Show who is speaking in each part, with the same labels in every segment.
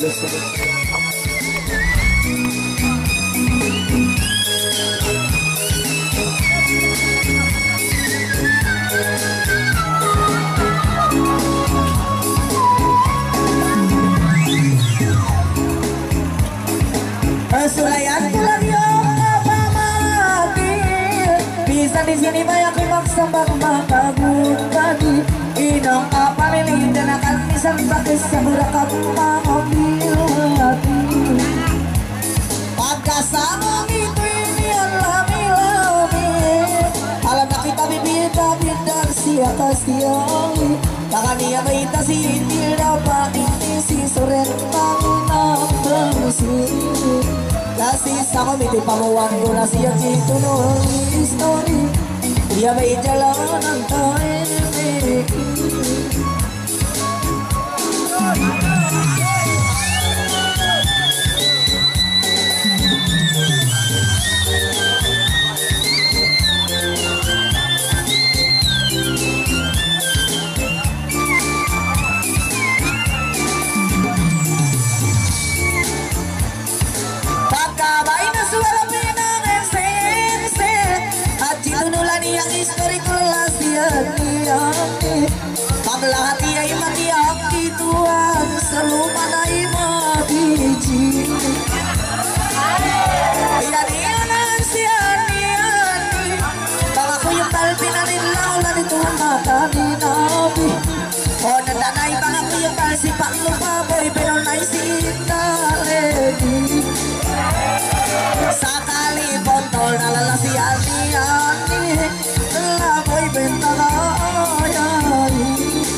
Speaker 1: Sulayan tulang yung kapamagi, bisa di sini banyak limak sambak makabut tadi. Inong kapamili dan akan bisa pakai seberakap mengambil hati. Pagkasama itu ini alami-lami, alam na kita bibida-bida siya-kasiyawi. Baka niya maita si hindi dapat ini si surentang ng musik. Kasi sa komite pamuwan ko na siya dito noong history. Dia may jalan ng tahimik. Pamlahati ay matiyak dituan selalu manay mabiji. Iyan-iyanan siyan-iyani, baka ko yung talpinanin laulan itong mata ni Nabi. O nandanay baka ko yung talsipak lumaboy pero naisita ready. Sakali bontol nalala siyan-iyani, laboy bentana ayari.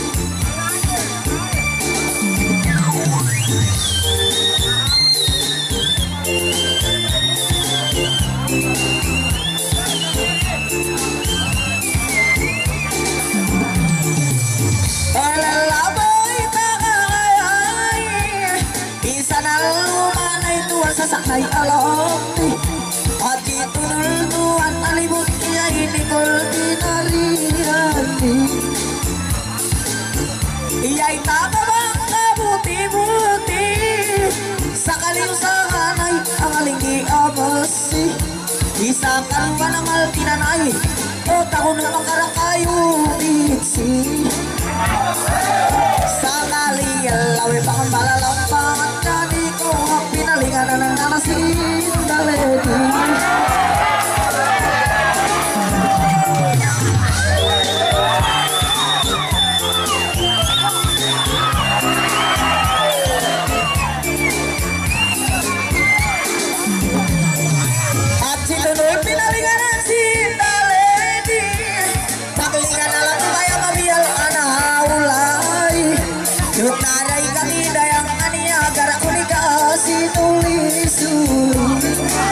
Speaker 1: Sasakay alami at itunultuan alibut niya inikol dinariyani. Iya'y nakabang kabuti-buti sa kaliusahan ay ang alingi amasi. Isa kaluwa ng altinanay o taon ng makarakayo bitsi. Sa kaliyalawi pakang malalampangan kani ko ang pinalingan na ng nanasin daledi. At situnoy pinalingan ng sindaledi, pakilingan na lang kaya mabiyal anahulay. Yut naray kanida yang aniya gara ko ni kasi tulisuri.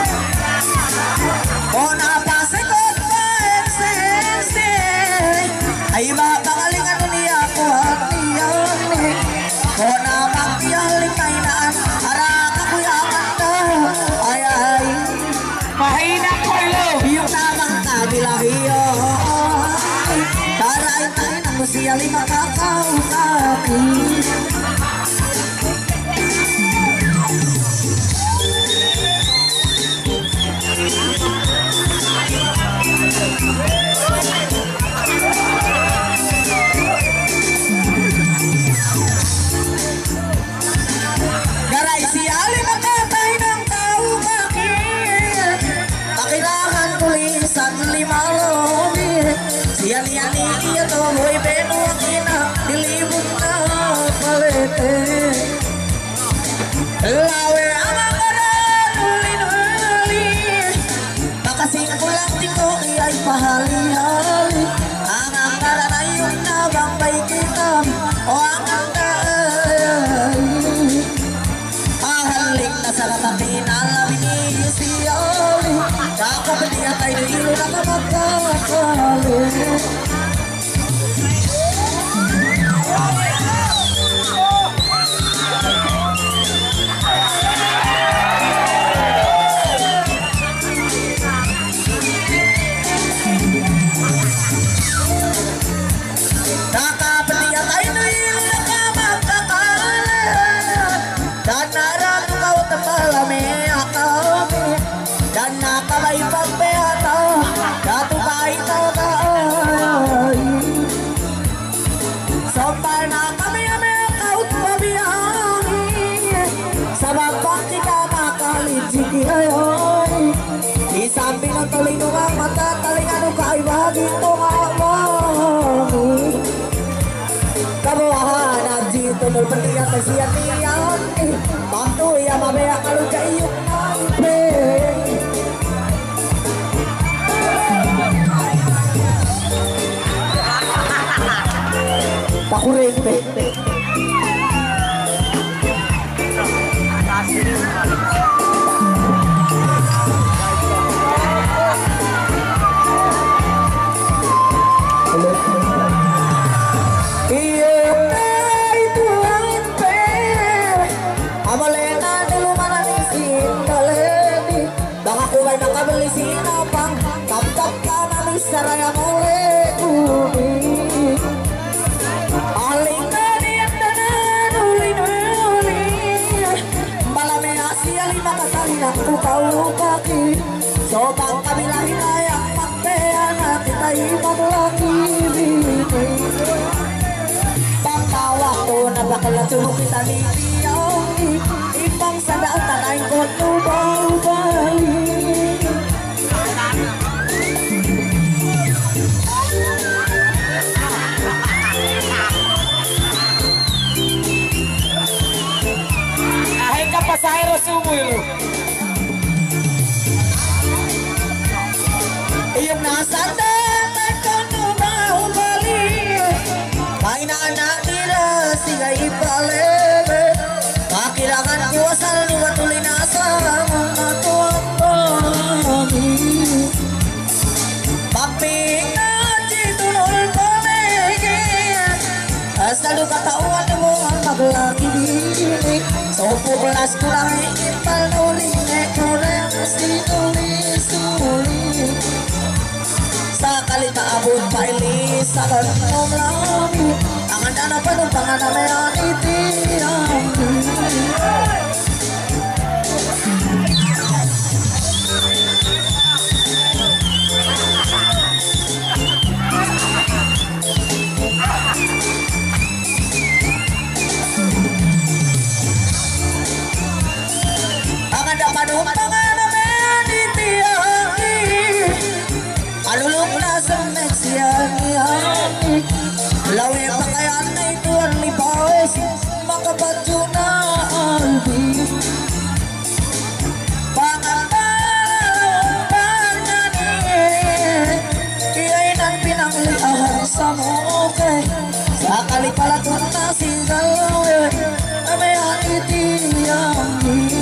Speaker 1: O napasikot pa eksense ay makalingan niya ko at niyani. O napagpiyaling kainaan araka ko yaman na ay ay mahina ko ilo yung namang kabilahiyo. Taray tayo na mo siya lima kakaukapi. Garay siya lima katay ng kaukaki, pakilahan tulisan lima lobi. Siyan-yani iya tohoy benuang ina dilibot na palete. Lawe amang karan uli-uli, makasing kulang tiko iya'y pahali-hali. Ang angkaran ay yung nabambay kita o ang angkaran ahalik na sa katapin alamin ni siyali. Kakabalihan tayo na ilo na kapagkakali. berlian sian-sian Mantu ya mabea kalau kayong namping Pakurente nakabeli sinapang kapkap ka namin saraya muli aling na niyan na uli malami asya lima kasali na tukaw kaki sobang kabilahin ay ang magpean natin tayo maglaki pagtawag ko na bakal na tulog kita nitiyang ibang sadaan tanayin ko nubal-bali pasahero sumuyo iyong nasa dapat kang bumahubali mainaan nila sila ipalebe kakilangan iwasal niwat uli nasa mga tuwang paping na jitunol pamigin asal katawan mo ang maglaki dini Sopo kelas kurang ipal nuling kurang mesti nulis Sakali tak abun paili sakal nomlami Tangan dana penumpangan namean itiang Lawi pakaian na ito ang lipawis Makapatyo na albi Pangatawan na ni Iya'y nang pinangliahan sa moke Sakali pala ito na si Galawi Na may anitiyang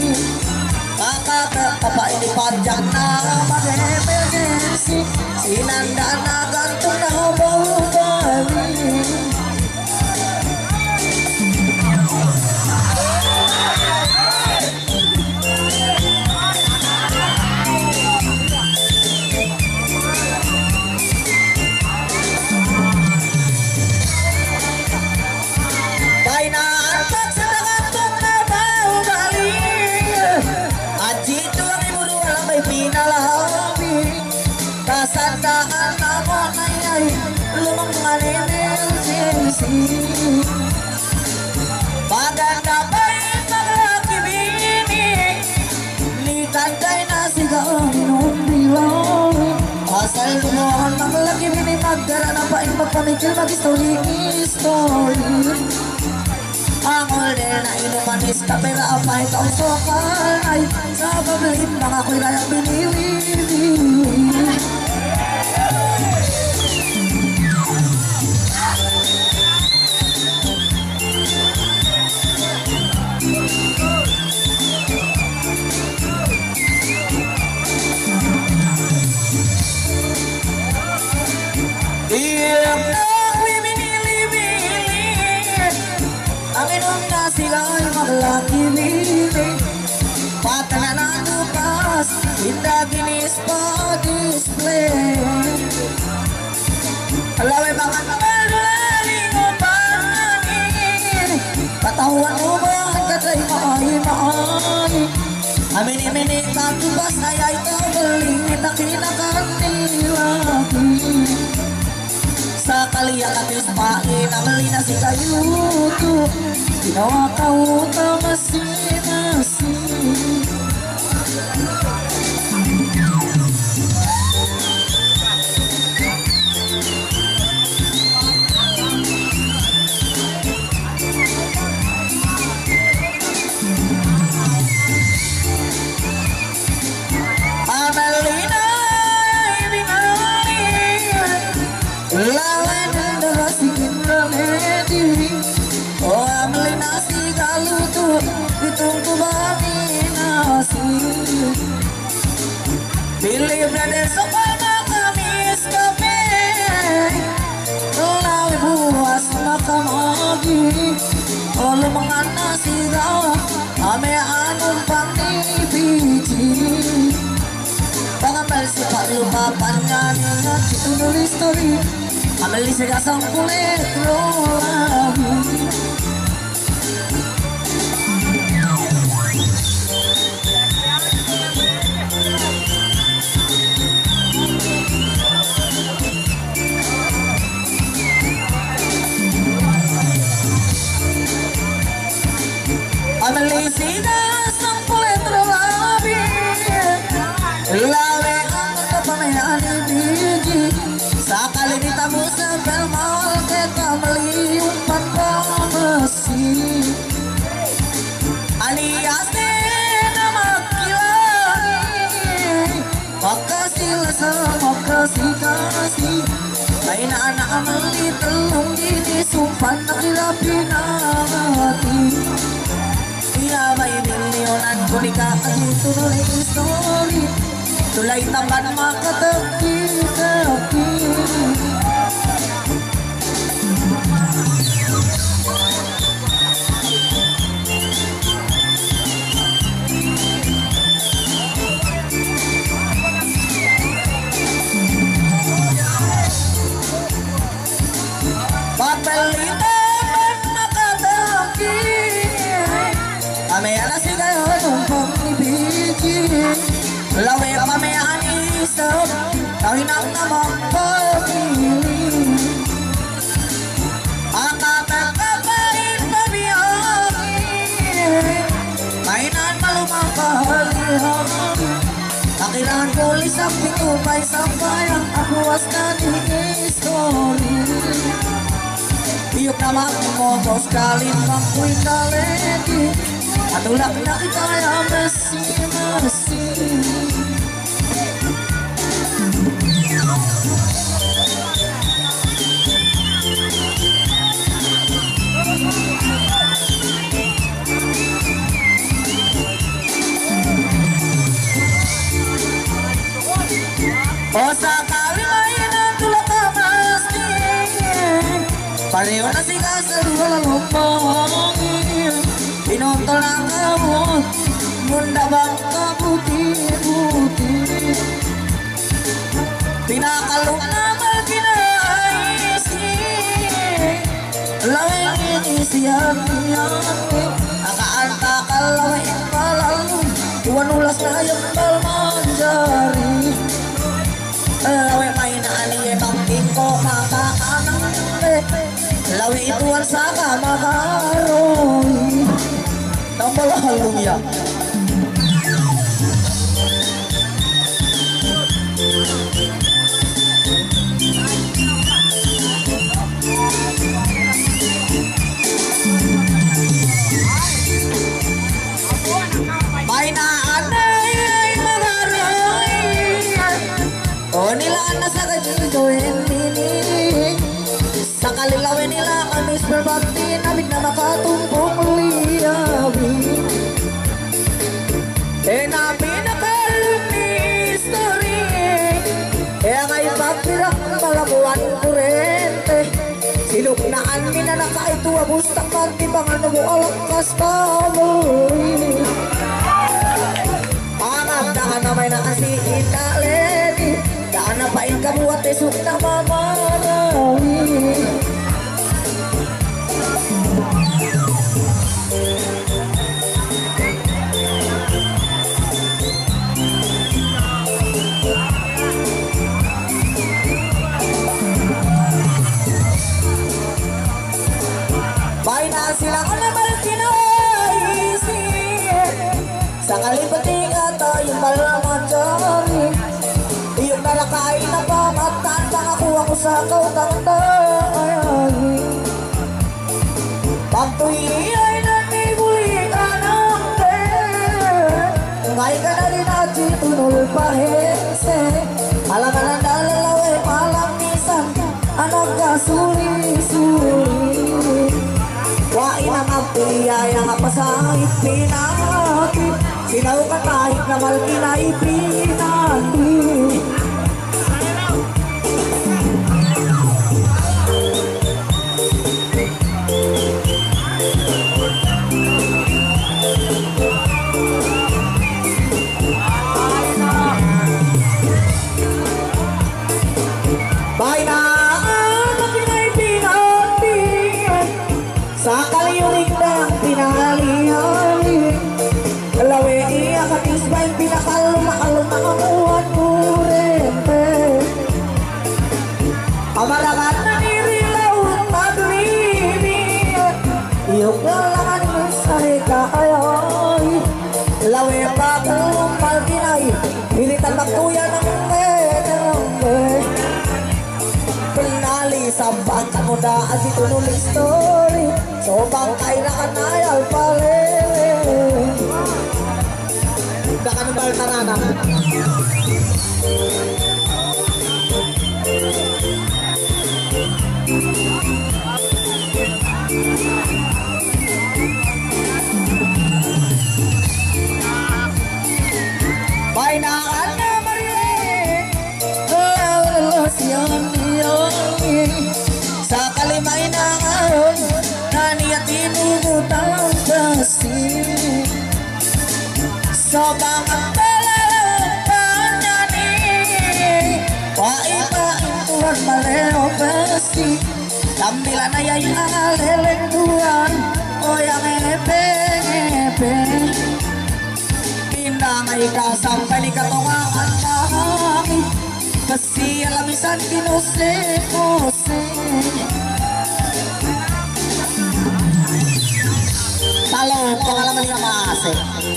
Speaker 1: Kakakapainipan dyan na mag-emergency Sinanda na gantong na bawali Kasandaan naman ay lumang emergency Maganda ba'y maglaki bini Litanday na sigaw minong bilang Asal lumuhan maglaki bini Magdara na ba'y magpamikil mag-story Ang order na inumanis ka pera apay kausokal ay Sa pablit mga ko'y layang binili Laki-laki Patana na dupas Indah ginis pa display Alaway mga kamalaling upanin Katawan mo ba ang katay maay Amini-mini katubas ay ito Baling itakinakan nilaki Sa kaliyak at ispain Amali na si kayuto Ginawa ka utang masin-masin lawan nasikin remedi oh amli nasi kalu tuh ditunggu bani nasi pilih brother sopana kamis kafe lawi buas makan lagi kalau mangan nasi kau ame anu pang biji pangambil sifat lupa panjang itu nulis story ambil isi gasang kulit lagi ambil isi gasang kulit lagi lawe angkat kepamean biji sakali ditamu sambil mal kita meliumpan pamesi alias nama kilani makasih sama kasih lain anak meli telung gini sumpan nakilapi namati iya may milyonan ko nikakay tuloy story tulay tamban makataki-taki papelita makataki amaya na si kayo numpang ibigi lawe pamayaan isap kahinang namang pagpili ang kapagkapain pabiyagi mainan malumang kahalihan nakilahan kulis ang pitupay sampay ang abuwas na ni story iyok naman mo dos kalin makuy kaleti atulak na ikaya mesi o sakali mainan tulak ka mesti pareho na si kasaluha lumangin pinonto lang kamot munda bang kabuti-buti pinakalong naman kinaisi lawin isiyang-iyang nakaanta kalawin palalong iwan ulas na yung balmanjari lawin may naaliye pangting ko makakanang lawi ituan saka makaroy tambah halung ya maina anay magaroy o nila nasa kajitoin mini sakali lawe nila kamis berbakti nabig na makatumpong liyabi nabi na kalumi story kaya ngayon magpirak malabuan kurente siluknaan mina na kaito abustang magtibangan mo alakas pamoy pangap na ka na may nakasi italeni daan na pain kabuat esok na mamarawi baik na sila ko naman kinaisi sakali pating ata yung malaman jari iyong nalakain na pamatan pangakuha ko sa kautang-tang pagtuwi ay nanibulikan ang ngay ka na rin at tunol pa hese alam ka na dalalawe malang nisan ano nagkasuli-suli. Wain ang apiliyaya nga pasahit pinati, sinaw ka kahit na malkinay pinati. Sa kaliyurig ng pinahali-hali, kalawe iya katisbay pinakaluma-kaluma kamuhan kurente. Kamarakan na nirilaw maglimi, iyong galangan mo sa ikaayay. Lawe pa kalumpal kinay, hilitan magtuya ng menangge. Penali sa bangka mo na at itunulig story, so bangkay na kanayal palele. Udah ka ng baltarana. Bainaan na marinig, lawas yan. Sa kalimay na ngayon, naniya tinututang kasi. Sa bangang talalapan niya ni, paikain tuhan maleo pasti. Tambila na yay aleleng tuhan, o yang epe-epe. Pinangay ka sampai ni katungaan kami, kasi alamisan kinose-kose. Talong pengalaman yang masih.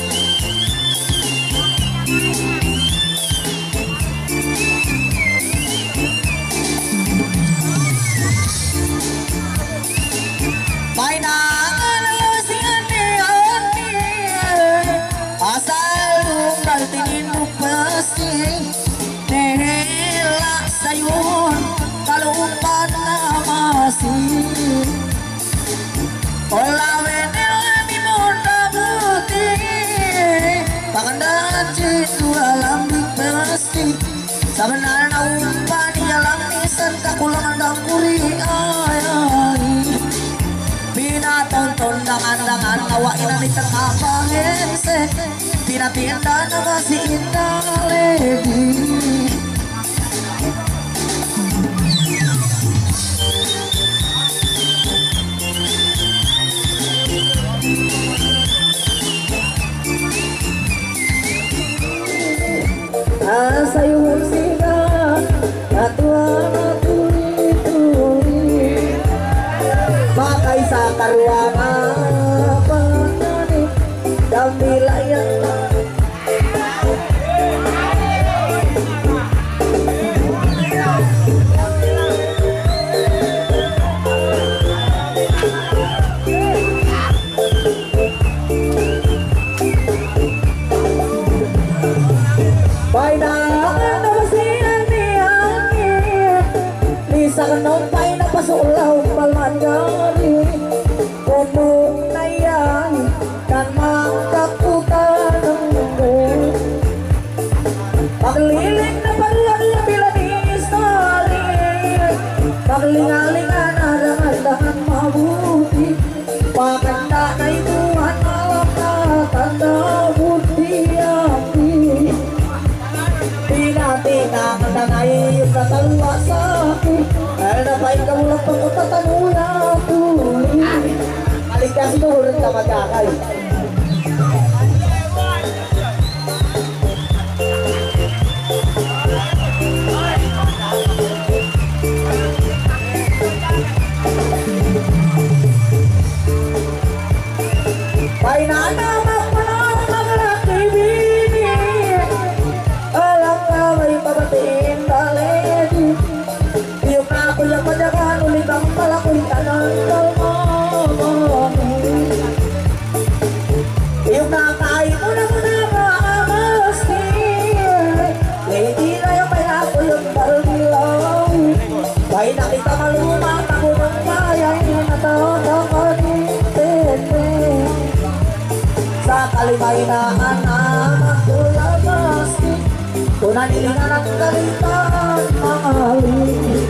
Speaker 1: Mainan si ane-ane, asal umbral tingin mo pasti. Nela sayun kalumpan na masih. Olawe nela di muda putih, pakandaan citu alam di pasti. Sabenar na umpan ialang nisan kakulangan dangkuri ay. Pinatonton dangan-dangan nawain na ni tengah pangese, pinatinda na masih indah lady. Sayuan sila katuan tuli-tuli, makai sa karuangan panani dambilayan. Sa kanompay na pasulaw palman gari, kumong na yan kan mangkakutan ng mundo. Pagliling na paglalabila ni Stalin, paglingalingan na dangan-dangan mabuti, paganda na ituhan alam na tanda buti-api. Tina-tina na ngayon na talwa sa akin, na baik kamu lapang ko tatanula tuloy. Maligtas ito ulit ka magkakay. Painana magpanang maglaki bini, alam ka may pabatiin daledi. Iyong ako yung madagan ulit ang palakoy anang dalmamani. Iyong nakain mo na maamasti, lady na yung may ako yung barbilaw. Bahay na kita malu sumata gunung kaya natawag ko ditete sa kalimainaan na magdulabas tunanilingan ang kalitan mahalin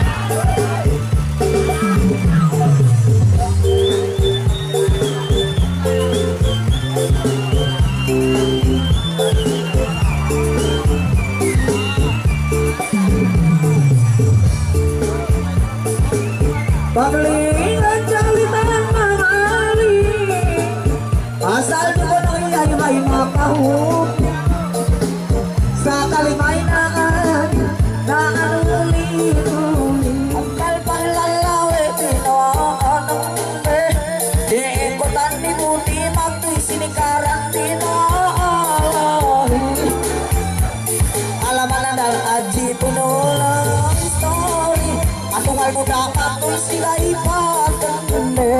Speaker 1: Paglingan jalitan mangali asal di gunung ay may makahuk sa kalimainaan na anuli-uli ang kalpang lalawe tinoanong be di ikutan di buti magto'y sinikaran tinoali alamanan dal aji pinulang story atong almuda kato'y sila ipagkande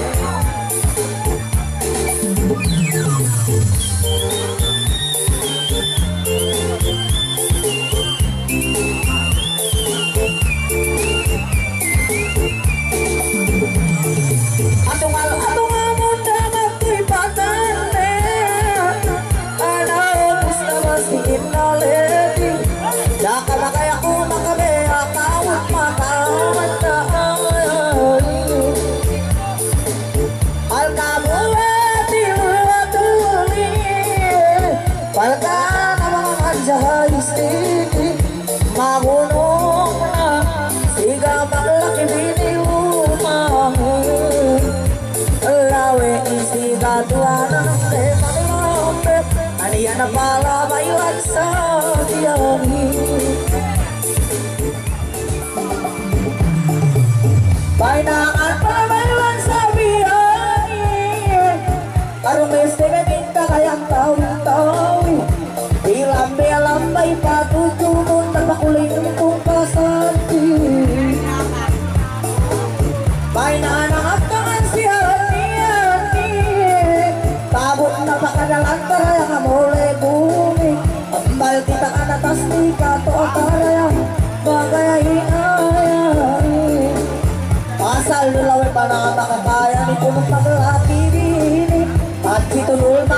Speaker 1: atong amon na magto'y patande anaw gusto mastiin na lady daka na kaya ko makabe akawat makawat na alkabuati ulatuli palka na mga kanjay istiti magunong na siga maglaki biniumangi lawe isiga tuanang de maglombe aniya na pala bayuan sa diyangi painangan pamayuan sa biyangi karong meste minta kayang tawi-tawi ilambay-lambay patutunod na makuling kong kasanti painanang tangan siya ni tabot na pakadalan tarayang amole bumi ambal kita kan atas ni kato tarayang bagay ay asal nulawe pa na makakaya ni kumong paglati dini at situlul